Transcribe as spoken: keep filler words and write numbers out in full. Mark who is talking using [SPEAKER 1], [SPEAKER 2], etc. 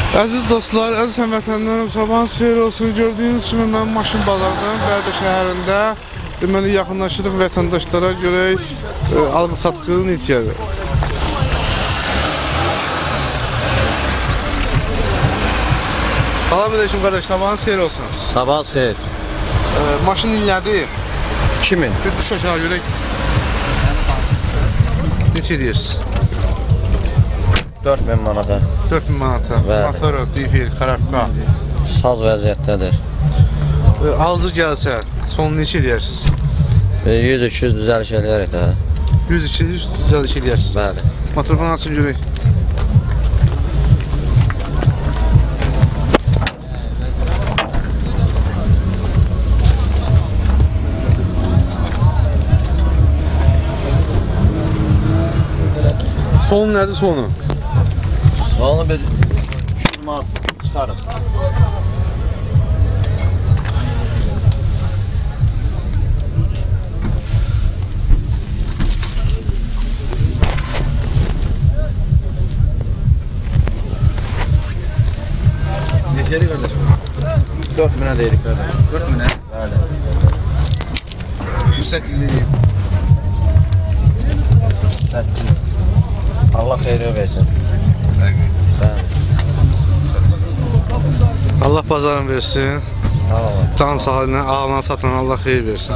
[SPEAKER 1] Əziz dostlar, əziz həmvətənlərim, sabahınız xeyir olsun. Gördüyünüz kimi mən maşın bazarından Bərdə şəhərində deməli yaxınlaşırıq vətəndaşlara görək e, alqı-satqı necədir. Salam edirəm qardaş, sabahınız xeyir olsun.
[SPEAKER 2] Sabahınız xeyir.
[SPEAKER 1] E, maşın illədir.
[SPEAKER 2] iki min.
[SPEAKER 1] Bir duş aşağı görək. Neçə deyirsiniz?
[SPEAKER 2] dörd min manata.
[SPEAKER 1] dörd min manata. Motoru, difir, karafka.
[SPEAKER 2] Saz vəziyyətdədir.
[SPEAKER 1] E, alıcı gəlsə, son neçə deyirsiniz?
[SPEAKER 2] yüz iki yüz düzəliş eləyərək də.
[SPEAKER 1] yüz iki yüz düzəliş deyirsiniz.
[SPEAKER 2] Bəli.
[SPEAKER 1] Motorunu açın görək. Sonu nədir sonu?
[SPEAKER 2] Sonu bir iki yüz manat çıxarım.
[SPEAKER 1] Neçədir qardaşım?
[SPEAKER 2] dörd minə deyirik qardaş.
[SPEAKER 1] dörd minə?
[SPEAKER 2] Bəli.
[SPEAKER 1] yüz səkkiz min deyim.
[SPEAKER 2] Allah xeyri versin. Bəli.
[SPEAKER 1] Allah bazarını versin.
[SPEAKER 2] Sağ olun.
[SPEAKER 1] Can sağlığına, ağına satan Allah xeyir versin.